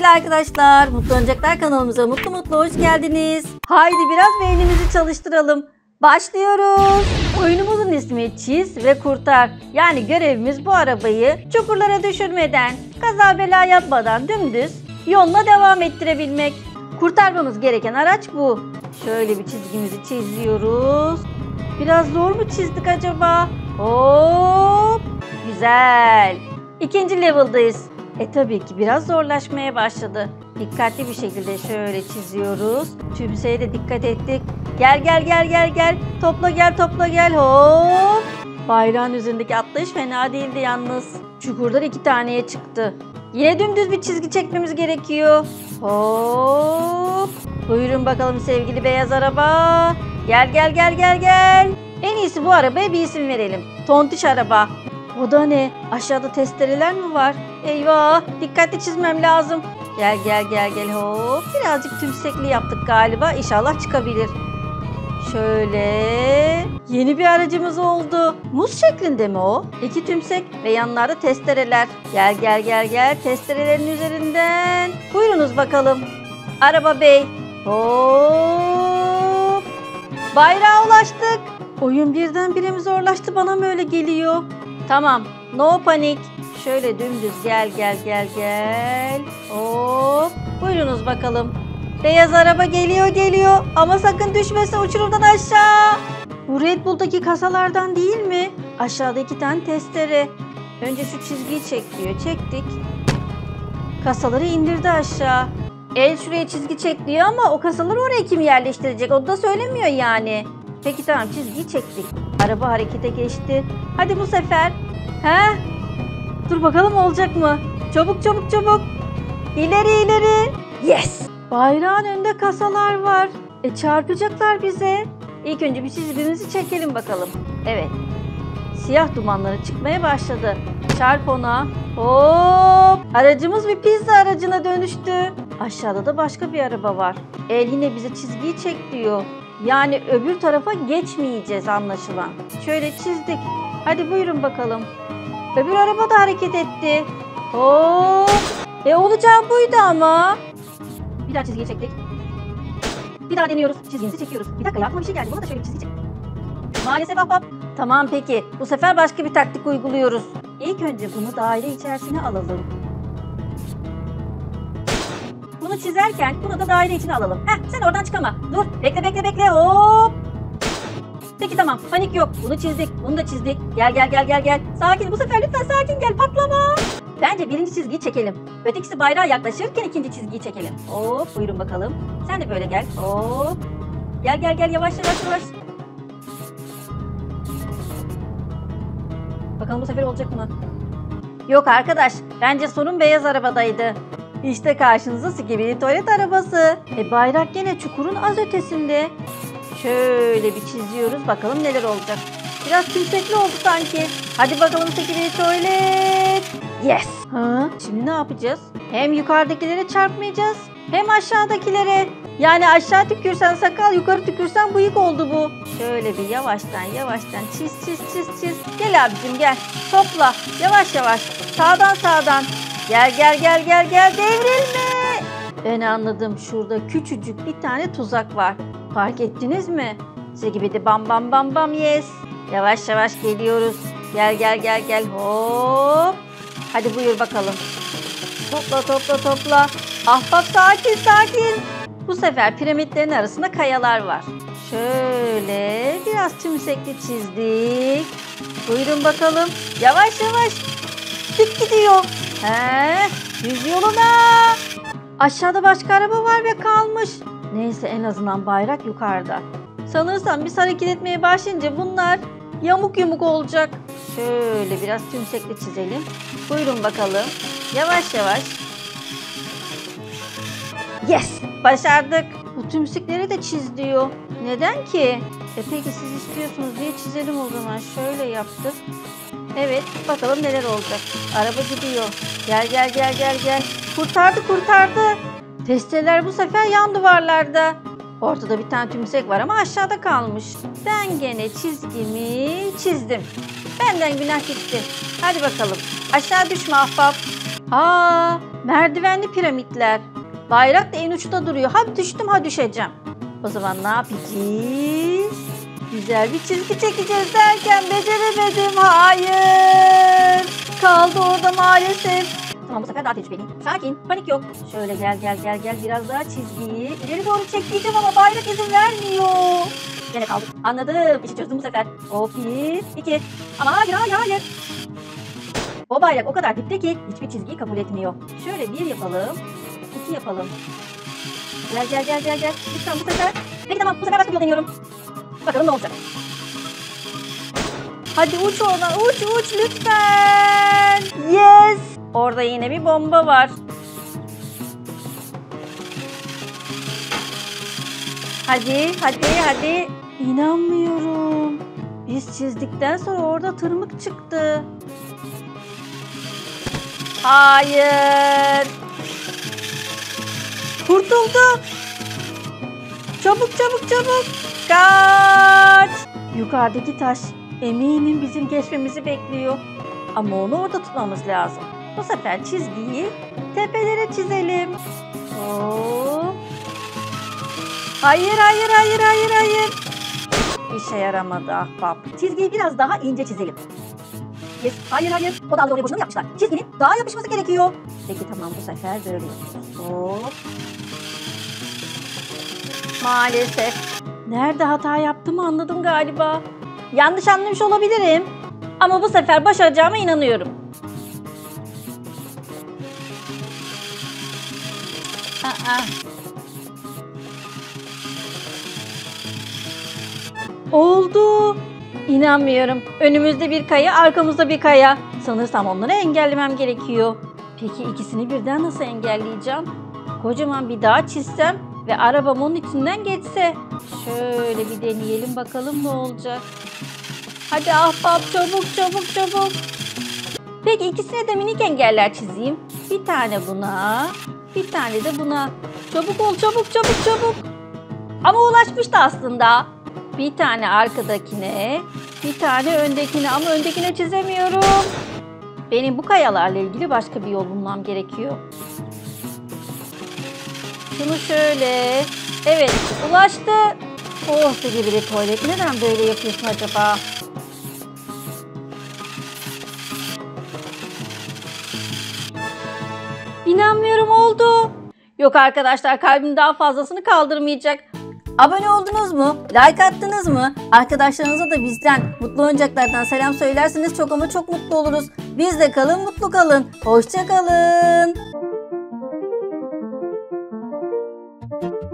Sevgili arkadaşlar, Mutlu Oyuncaklar kanalımıza mutlu hoş geldiniz. Haydi biraz beynimizi çalıştıralım. Başlıyoruz. Oyunumuzun ismi Çiz ve Kurtar. Yani görevimiz bu arabayı çukurlara düşürmeden, kaza bela yapmadan dümdüz yoluna devam ettirebilmek. Kurtarmamız gereken araç bu. Şöyle bir çizgimizi çiziyoruz. Biraz zor mu çizdik acaba? Hop! Güzel. İkinci level'dayız. Tabii ki biraz zorlaşmaya başladı. Dikkatli bir şekilde şöyle çiziyoruz. Tümseye de dikkat ettik. Gel. Topla gel. Hop. Bayrağın üzerindeki atlayış fena değildi yalnız. Çukurdan 2 taneye çıktı. Yine dümdüz bir çizgi çekmemiz gerekiyor. Hop. Buyurun bakalım sevgili beyaz araba. Gel. En iyisi bu arabaya bir isim verelim. Tontiş araba. O da ne? Aşağıda testereler mi var? Eyvah! Dikkatli çizmem lazım. Gel. Hop. Birazcık tümsekli yaptık galiba. İnşallah çıkabilir. Şöyle. Yeni bir aracımız oldu. Muz şeklinde mi o? 2 tümsek ve yanlarda testereler. Gel. Testerelerin üzerinden. Buyurunuz bakalım. Araba bey. Hop. Bayrağa ulaştık. Oyun birdenbire mi zorlaştı, bana mı öyle geliyor? Tamam, no panik. Şöyle dümdüz gel. Hop. Buyurunuz bakalım. Beyaz araba geliyor ama sakın düşmesin uçurumdan aşağı. Bu Red Bull'daki kasalardan değil mi? Aşağıda 2 tane testere. Önce şu çizgiyi çek diyor. Çektik. Kasaları indirdi aşağı. El şuraya çizgi çek diyor ama o kasaları oraya kim yerleştirecek? O da söylemiyor yani. Peki tamam, çizgiyi çektik. Araba harekete geçti. Hadi bu sefer. Dur bakalım olacak mı? Çabuk. İleri. Yes. Bayrağın önünde kasalar var. Çarpacaklar bize. İlk önce bir çizgimizi çekelim bakalım. Evet. Siyah dumanları çıkmaya başladı. Çarp ona. Hop. Aracımız bir pizza aracına dönüştü. Aşağıda da başka bir araba var. El yine bize çizgiyi çek diyor. Yani öbür tarafa geçmeyeceğiz anlaşılan. Şöyle çizdik. Hadi buyurun bakalım. Öbür araba da hareket etti. Hop. Olacağı buydu ama. Bir daha çizgiyi çektik. Bir daha deniyoruz. Çizgimizi çekiyoruz. Bir dakika, aklıma bir şey geldi. Buna da şöyle bir çizgi çek. Maalesef ahbap. Tamam peki. Bu sefer başka bir taktik uyguluyoruz. İlk önce bunu daire içerisine alalım. Bunu çizerken bunu da daire içine alalım. Sen oradan çıkama. Dur. Bekle. Hop. Peki tamam. Panik yok. Bunu çizdik. Bunu da çizdik. Gel. Sakin. Bu sefer lütfen sakin gel. Patlama. Bence birinci çizgiyi çekelim. Ötekisi bayrağa yaklaşırken ikinci çizgiyi çekelim. Hop. Buyurun bakalım. Sen de böyle gel. Hop. Gel. Yavaş. Bakalım bu sefer olacak mı? Yok arkadaş. Bence sorun beyaz arabadaydı. İşte karşınızda Skibidi tuvalet arabası. Bayrak gene çukurun az ötesinde. Şöyle bir çiziyoruz. Bakalım neler olacak. Biraz tümsekli oldu sanki. Hadi bakalım Skibidi tuvalet. Yes. Şimdi ne yapacağız? Hem yukarıdakilere çarpmayacağız, hem aşağıdakilere. Yani aşağı tükürsen sakal, yukarı tükürsen bıyık oldu bu. Şöyle bir yavaştan çiz. Gel abicim gel. Topla. Yavaş. Sağdan. Gel. Devrilme. Ben anladım. Şurada küçücük bir tane tuzak var. Fark ettiniz mi? Skibidi bam yes. Yavaş geliyoruz. Gel. Hop. Hadi buyur bakalım. Topla. Ahbap sakin. Bu sefer piramitlerin arasında kayalar var. Şöyle biraz tümsekli çizdik. Buyurun bakalım. Yavaş. Dik gidiyor. Düz yoluna. Aşağıda başka araba var ve kalmış. Neyse, en azından bayrak yukarıda. Sanırsam biz hareket etmeye başlayınca bunlar yamuk olacak. Şöyle biraz tümsekli çizelim. Buyurun bakalım. Yavaş. Yes! Başardık. Bu tümsekleri de çiz diyor. Neden ki? Peki siz istiyorsunuz diye çizelim o zaman. Şöyle yaptık. Evet, bakalım neler olacak. Araba gidiyor. Gel. Kurtardı. Testereler bu sefer yan duvarlarda. Ortada bir tane tümsek var ama aşağıda kalmış. Ben gene çizgimi çizdim. Benden günah gitti. Hadi bakalım. Aşağı düşme ahbap. Aa, merdivenli piramitler. Bayrak da en uçta duruyor. Ha düştüm ha düşeceğim. O zaman ne yapacağız? Güzel bir çizgi çekeceğiz derken beceremedim. Hayır. Kaldı orada maalesef. Tamam, bu sefer daha tecrübeliyim. Sakin, panik yok. Şöyle gel. Biraz daha çizgiyi ileri doğru çekeceğim ama bayrak izin vermiyor. Gene kaldık. Anladım. İşi çözdüm bu sefer. Hop, 1, 2. Ama hayır. O bayrak o kadar dipte ki hiçbir çizgiyi kabul etmiyor. Şöyle 1 yapalım. 2 yapalım. Gel. Lütfen bu sefer. Peki tamam, bu sefer başka bir yol deniyorum. Bakalım ne olacak. Hadi uç oradan. Uç lütfen. Yes. Orada yine bir bomba var. Hadi. İnanmıyorum. Biz çizdikten sonra orada tırmık çıktı. Hayır. Kurtuldu. Çabuk. Kaç. Yukarıdaki taş eminim bizim geçmemizi bekliyor. Ama onu orada tutmamız lazım. Bu sefer çizgiyi tepelere çizelim. Hop. Hayır. İşe yaramadı ahbap. Çizgiyi biraz daha ince çizelim. Yes. Hayır. O dalga oraya boşuna mı yapmışlar? Çizginin daha yapışması gerekiyor. Peki tamam, bu sefer böyle yapıyoruz. Hop. Maalesef. Nerede hata yaptığımı anladım galiba. Yanlış anlamış olabilirim. Ama bu sefer başaracağıma inanıyorum. Oldu. İnanmıyorum. Önümüzde bir kaya, arkamızda bir kaya. Sanırsam onları engellemem gerekiyor. Peki ikisini birden nasıl engelleyeceğim? Kocaman bir dağ çizsem ve arabam onun içinden geçse. Şöyle bir deneyelim bakalım ne olacak. Hadi ahbap, çabuk. Peki ikisine de minik engeller çizeyim. Bir tane buna, bir tane de buna. Çabuk ol, çabuk. Ama ulaşmıştı aslında. Bir tane arkadakine, bir tane öndekine, ama öndekine çizemiyorum. Benim bu kayalarla ilgili başka bir yol bulmam gerekiyor. Şunu şöyle. Evet, ulaştı. Oh, bir tuvalet. Neden böyle yapıyorsun acaba? İnanmıyorum, oldu. Yok arkadaşlar, kalbim daha fazlasını kaldırmayacak. Abone oldunuz mu? Like attınız mı? Arkadaşlarınıza da bizden, Mutlu Oyuncaklar'dan selam söylerseniz çok ama çok mutlu oluruz. Bizde kalın, mutlu kalın. Hoşça kalın.